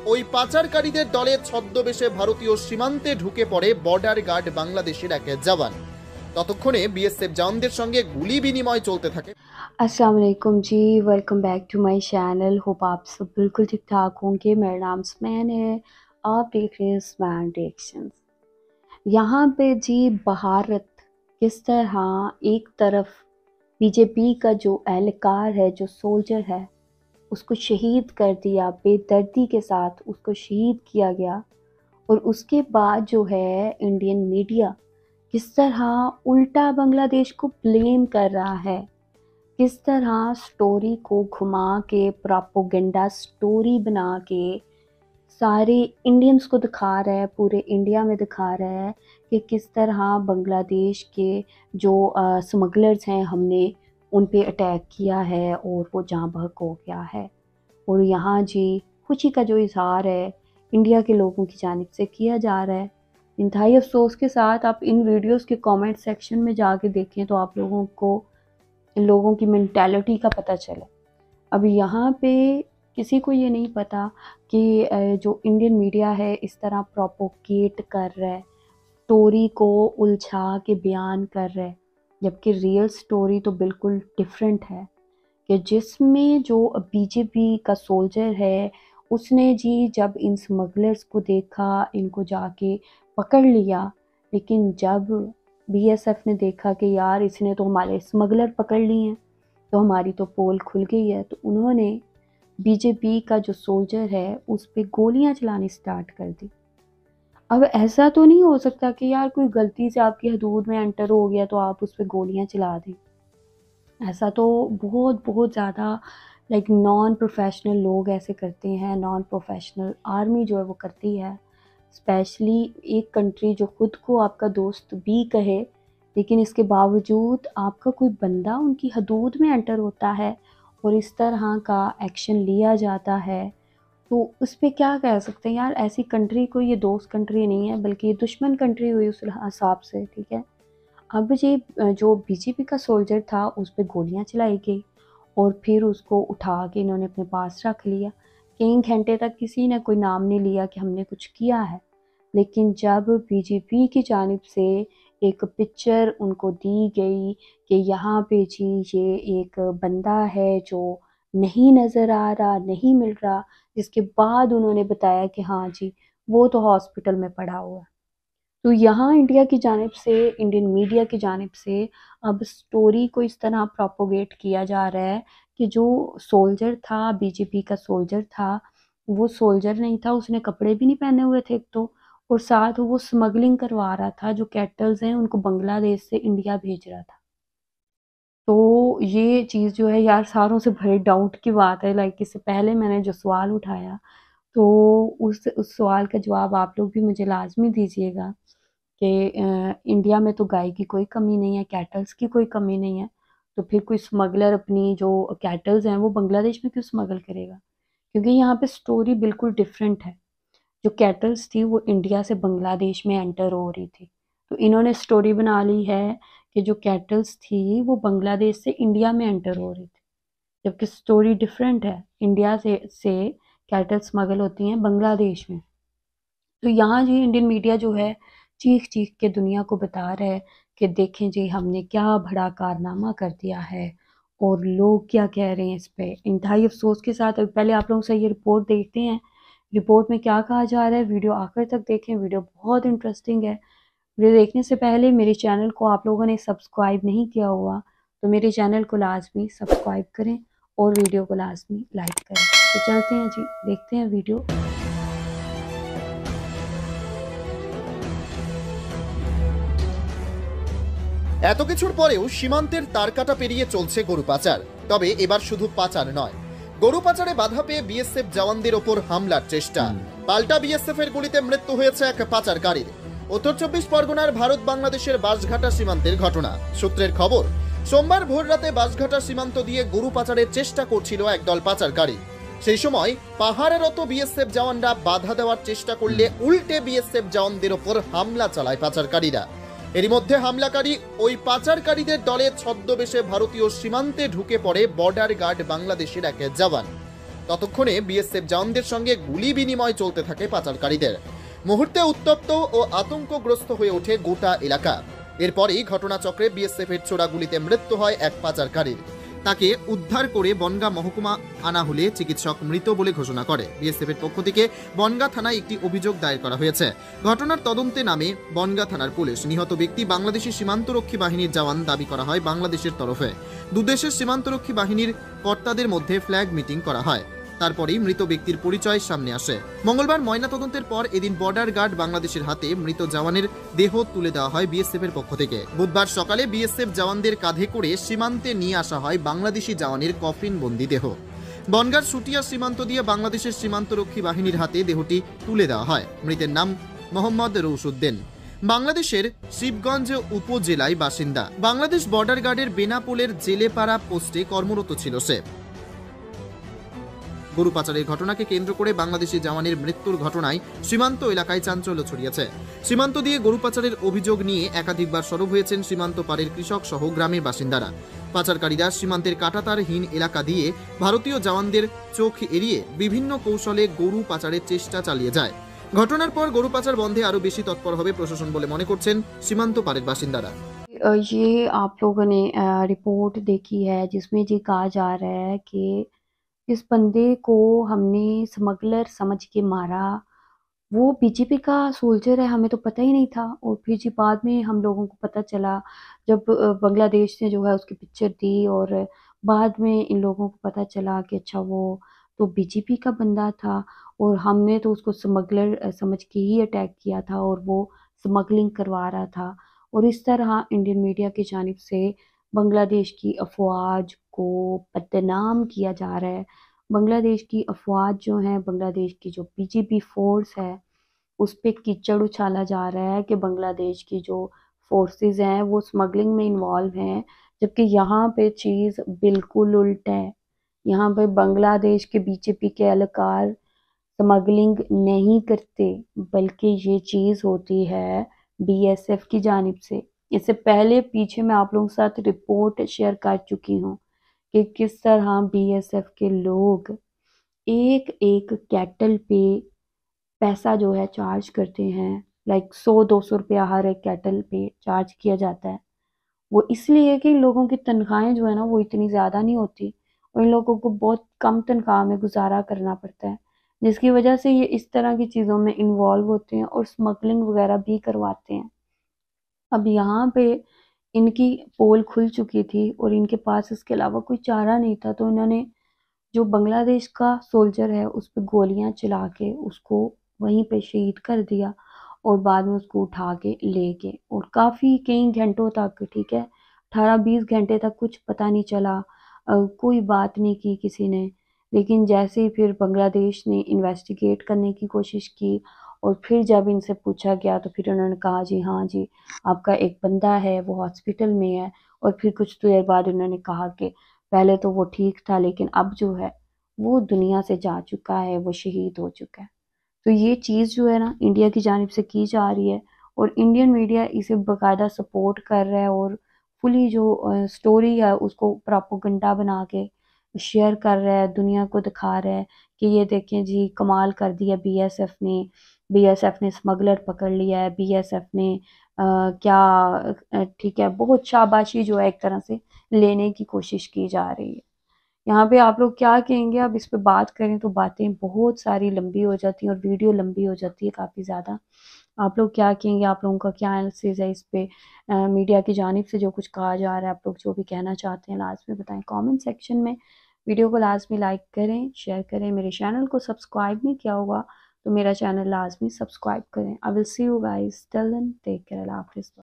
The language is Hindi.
ওই পাচারকারীদের দলের ছদ্মবেশে ভারতীয় সীমান্তে ঢুকে পড়ে বর্ডার গার্ড বাংলাদেশের এক জওয়ান। ততক্ষণে বিএসএফ জওয়ানদের সঙ্গে গুলি বিনিময় চলতে থাকে। अस्सलाम वालेकुम जी, welcome back to my channel. Hope आप सब बिल्कुल ठीक ठाक होंगे। मेरा नाम स्मैन है, आप देख रहे हैं स्मैन रिएक्शंस। यहाँ पे जी भारत किस तरह एक तरफ बीजेपी का जो एहलकार है, जो सोल्जर है, उसको शहीद कर दिया, बेदर्दी के साथ उसको शहीद किया गया, और उसके बाद जो है इंडियन मीडिया किस तरह उल्टा बांग्लादेश को ब्लेम कर रहा है, किस तरह स्टोरी को घुमा के प्रोपेगेंडा स्टोरी बना के सारे इंडियंस को दिखा रहा है, पूरे इंडिया में दिखा रहा है कि किस तरह बांग्लादेश के जो स्मगलर्स हैं हमने उन पे अटैक किया है और वो जहाँ बहक हो गया है। और यहाँ जी खुशी का जो इजहार है इंडिया के लोगों की जानिब से किया जा रहा है। इंतहाई अफसोस के साथ आप इन वीडियोस के कमेंट सेक्शन में जाके देखें तो आप लोगों को इन लोगों की मेंटालिटी का पता चले। अब यहाँ पे किसी को ये नहीं पता कि जो इंडियन मीडिया है इस तरह प्रोपोगेट कर रहा है, स्टोरी को उलझा के बयान कर रहा है, जबकि रियल स्टोरी तो बिल्कुल डिफरेंट है। कि जिसमें जो बीजेपी का सोल्जर है उसने जी जब इन स्मगलर्स को देखा, इनको जाके पकड़ लिया, लेकिन जब बीएसएफ ने देखा कि यार इसने तो हमारे स्मगलर पकड़ लिए हैं तो हमारी तो पोल खुल गई है, तो उन्होंने बीजेपी का जो सोल्जर है उस पर गोलियां चलानी स्टार्ट कर दी। अब ऐसा तो नहीं हो सकता कि यार कोई गलती से आपकी हदूद में एंटर हो गया तो आप उस पर गोलियां चला दें। ऐसा तो बहुत बहुत ज़्यादा नॉन प्रोफेशनल लोग ऐसे करते हैं, नॉन प्रोफेशनल आर्मी जो है वो करती है। स्पेशली एक कंट्री जो खुद को आपका दोस्त भी कहे, लेकिन इसके बावजूद आपका कोई बंदा उनकी हदूद में एंटर होता है और इस तरह का एक्शन लिया जाता है, तो उस पर क्या कह सकते हैं यार। ऐसी कंट्री कोई ये दोस्त कंट्री नहीं है, बल्कि ये दुश्मन कंट्री हुई उस हिसाब से, ठीक है। अब ये जो बीजेपी का सोल्जर था उस पर गोलियां चलाई गई और फिर उसको उठा के इन्होंने अपने पास रख लिया। कई घंटे तक किसी ने कोई नाम नहीं लिया कि हमने कुछ किया है, लेकिन जब बीजेपी की जानिब से एक पिक्चर उनको दी गई कि यहाँ पे जी ये एक बंदा है जो नहीं नज़र आ रहा, नहीं मिल रहा, जिसके बाद उन्होंने बताया कि हाँ जी वो तो हॉस्पिटल में पड़ा हुआ है। तो यहाँ इंडिया की जानिब से, इंडियन मीडिया की जानिब से अब स्टोरी को इस तरह प्रोपोगेट किया जा रहा है कि जो सोल्जर था, बीजेपी का सोल्जर था, वो सोल्जर नहीं था, उसने कपड़े भी नहीं पहने हुए थे एक तो, और साथ वो स्मगलिंग करवा रहा था, जो कैटल्स हैं उनको बांग्लादेश से इंडिया भेज रहा था। तो ये चीज़ जो है यार सारों से बड़े डाउट की बात है। इससे पहले मैंने जो सवाल उठाया तो उस सवाल का जवाब आप लोग भी मुझे लाजमी दीजिएगा कि इंडिया में तो गाय की कोई कमी नहीं है, कैटल्स की कोई कमी नहीं है, तो फिर कोई स्मगलर अपनी जो कैटल्स हैं वो बांग्लादेश में क्यों स्मगल करेगा? क्योंकि यहाँ पे स्टोरी बिल्कुल डिफरेंट है। जो कैटल्स थी वो इंडिया से बांग्लादेश में एंटर हो रही थी, तो इन्होंने स्टोरी बना ली है कि जो कैटल्स थी वो बांग्लादेश से इंडिया में एंटर हो रही थी, जबकि स्टोरी डिफरेंट है। इंडिया से कैटल स्मगल होती हैं बांग्लादेश में। तो यहाँ जी इंडियन मीडिया जो है चीख चीख के दुनिया को बता रहा है कि देखें जी हमने क्या बड़ा कारनामा कर दिया है, और लोग क्या कह रहे हैं इस पे। इंतहाई अफसोस के साथ अभी पहले आप लोगों से ये रिपोर्ट देखते हैं, रिपोर्ट में क्या कहा जा रहा है। वीडियो आखिर तक देखें, वीडियो बहुत इंटरेस्टिंग है। वीडियो देखने से पहले मेरे चैनल को आप लोगों ने सब्सक्राइब नहीं किया हुआ तो मेरे चैनल को लाजमी सब्सक्राइब करें और वीडियो को लाजमी लाइक करें। तो चलते हैं जी, देखते हैं वीडियो। এত কিছুর পরেও সীমান্তের তারকাটা পেরিয়ে চলছে গরু পাচার। তবে এবার শুধু পাচার নয়, গরু পাচারে বাধা পেয়ে বিএসএফ জওয়ানদের ওপর হামলার চেষ্টা। পাল্টা বিএসএফ এর গুলিতে মৃত্যু হয়েছে এক পাচারকারীর। উত্তর 24 পরগনার ভারত বাংলাদেশের বাঁশঘাটা সীমান্তের ঘটনা। সূত্রের খবর, সোমবার ভোর রাতে বাঁশঘাটা সীমান্ত দিয়ে গরু পাচারের চেষ্টা করছিল একদল পাচারকারী। সেই সময় পাহাড়েরত বিএসএফ জওয়ানরা বাধা দেওয়ার চেষ্টা করলে উল্টে বিএসএফ জওয়ানদের ওপর হামলা চালায় পাচারকারীরা। এরই মধ্যে হামলাকারী ওই পাচারকারীদের দলের ছদ্মবেশে ভারতীয় সীমান্তে ঢুকে পড়ে বর্ডার গার্ড বাংলাদেশের এক জওয়ান। ততক্ষণে বিএসএফ জওয়ানদের সঙ্গে গুলি বিনিময় চলতে থাকে পাচারকারীদের। মুহূর্তে উত্তপ্ত ও আতঙ্কগ্রস্ত হয়ে ওঠে গোটা এলাকা। এরপরই ঘটনাচক্রে বিএসএফ এর ছোড়া গুলিতে মৃত্যু হয় এক পাচারকারীর। তাকে উদ্ধার করে বনগাঁ মহকুমা আনা হলে চিকিৎসক মৃত বলে ঘোষণা করে। বিএসএফ এর পক্ষ থেকে বনগাঁ থানায় একটি অভিযোগ দায়ের করা হয়েছে। ঘটনার তদন্তে নামে বনগাঁ থানার পুলিশ। নিহত ব্যক্তি বাংলাদেশি সীমান্তরক্ষী বাহিনীর জওয়ান দাবি করা হয় বাংলাদেশের তরফে। দুদেশের সীমান্তরক্ষী বাহিনীর কর্তাদের মধ্যে ফ্ল্যাগ মিটিং করা হয়। তারপরেই মৃত ব্যক্তির পরিচয় সামনে আসে। মঙ্গলবার ময়নাতদন্তের পর এদিন বর্ডার গার্ড বাংলাদেশের হাতে মৃত জওয়ানের দেহ তুলে দেওয়া হয় বিএসএফ এর পক্ষ থেকে। বুধবার সকালে বিএসএফ জওয়ানদের কাঁধে করে সীমান্তে নিয়ে আসা হয় বাংলাদেশি জওয়ানের কফিন বন্দি দেহ। বনগাঁর সুটিয়া সীমান্ত দিয়ে বাংলাদেশের সীমান্তরক্ষী বাহিনীর হাতে দেহটি তুলে দেওয়া হয়। মৃতের নাম মোহাম্মদ রৌশুদ্দিন, বাংলাদেশের শিবগঞ্জ উপজেলায় বাসিন্দা। বাংলাদেশ বর্ডার গার্ডের বেনাপোলের জেলেপাড়া পোস্টে কর্মরত ছিল সে। গরু পাচারের ঘটনাকে কেন্দ্র করে বাংলাদেশি জওয়ানের মৃত্যুর ঘটনায় সীমান্ত এলাকায় চাঞ্চল্য ছড়িয়েছে। সীমান্ত দিয়ে গরু পাচারের অভিযোগ নিয়ে একাধিকবার সরব হয়েছেন সীমান্ত পারের কৃষক সহ গ্রামের বাসিন্দারা। পাচারকারীরা সীমান্তের কাঁটাতারহীন এলাকা দিয়ে ভারতীয় জওয়ানদের চোখ এড়িয়ে বিভিন্ন কৌশলে গরু পাচারের চেষ্টা চালিয়ে যায়। ঘটনার পর গরু পাচার বন্ধে আরো বেশি তৎপর হবে প্রশাসন বলে মনে করছেন সীমান্ত পারের বাসিন্দারা। ये आप लोगों ने रिपोर्ट देखी है जिसमें ये कहा जा रहा है कि इस बंदे को हमने स्मगलर समझ के मारा। वो बीजेपी का सोल्जर है, हमें तो पता ही नहीं था। और फिर जी बाद में हम लोगों को पता चला जब बांग्लादेश ने जो है उसकी पिक्चर दी, और बाद में इन लोगों को पता चला कि अच्छा वो तो बीजेपी का बंदा था, और हमने तो उसको स्मगलर समझ के ही अटैक किया था, और वो स्मगलिंग करवा रहा था। और इस तरह इंडियन मीडिया की जानिब से बांग्लादेश की अफवाज को बदनाम किया जा रहा है। बांग्लादेश की अफवाज जो है, बांग्लादेश की जो बीजेपी फोर्स है, उस पे कीचड़ उछाला जा रहा है कि बांग्लादेश की जो फोर्सेस हैं वो स्मगलिंग में इन्वॉल्व हैं, जबकि यहाँ पे चीज़ बिल्कुल उल्ट है। यहाँ पे बांग्लादेश के बीजेपी के एहलकार स्मगलिंग नहीं करते, बल्कि ये चीज़ होती है बीएसएफ की जानिब से। इससे पहले पीछे मैं आप लोगों के साथ रिपोर्ट शेयर कर चुकी हूँ कि किस तरह बीएसएफ के लोग एक एक कैटल पे पैसा जो है चार्ज करते हैं। लाइक 100-200 रुपया हर एक कैटल पे चार्ज किया जाता है। वो इसलिए कि इन लोगों की तनख्वाहें जो है ना वो इतनी ज़्यादा नहीं होती, और इन लोगों को बहुत कम तनख्वाह में गुजारा करना पड़ता है, जिसकी वजह से ये इस तरह की चीज़ों में इन्वॉल्व होते हैं और स्मगलिंग वगैरह भी करवाते हैं। अब यहाँ पे इनकी पोल खुल चुकी थी और इनके पास इसके अलावा कोई चारा नहीं था, तो इन्होंने जो बांग्लादेश का सोल्जर है उस पर गोलियां चला के उसको वहीं पे शहीद कर दिया, और बाद में उसको उठा के ले गए। और काफ़ी कई घंटों तक, ठीक है, 18-20 घंटे तक कुछ पता नहीं चला, कोई बात नहीं की किसी ने। लेकिन जैसे ही फिर बांग्लादेश ने इन्वेस्टिगेट करने की कोशिश की, और फिर जब इनसे पूछा गया तो फिर उन्होंने कहा जी हाँ जी आपका एक बंदा है वो हॉस्पिटल में है। और फिर कुछ देर बाद उन्होंने कहा कि पहले तो वो ठीक था, लेकिन अब जो है वो दुनिया से जा चुका है, वो शहीद हो चुका है। तो ये चीज़ जो है ना इंडिया की जानिब से की जा रही है, और इंडियन मीडिया इसे बाकायदा सपोर्ट कर रहा है, और फुली जो स्टोरी है उसको प्रोपेगेंडा बना के शेयर कर रहा है, दुनिया को दिखा रहा है कि ये देखें जी कमाल कर दिया बीएसएफ ने स्मगलर पकड़ लिया है, बीएसएफ ने क्या ठीक है, बहुत शाबाशी जो है एक तरह से लेने की कोशिश की जा रही है। यहाँ पे आप लोग क्या कहेंगे? अब इस पे बात करें तो बातें बहुत सारी लंबी हो जाती हैं और वीडियो लंबी हो जाती है काफ़ी ज़्यादा। आप लोग क्या कहेंगे? आप लोगों का क्या एनालिसिस है इस पे? मीडिया की जानिब से जो कुछ कहा जा रहा है, आप लोग जो भी कहना चाहते हैं लाजमी बताएं कमेंट सेक्शन में। वीडियो को लाजमी लाइक करें, शेयर करें। मेरे चैनल को सब्सक्राइब नहीं किया होगा तो मेरा चैनल लाजमी सब्सक्राइब करें। I will see you guys, till then take care, अल्लाह हाफिज़।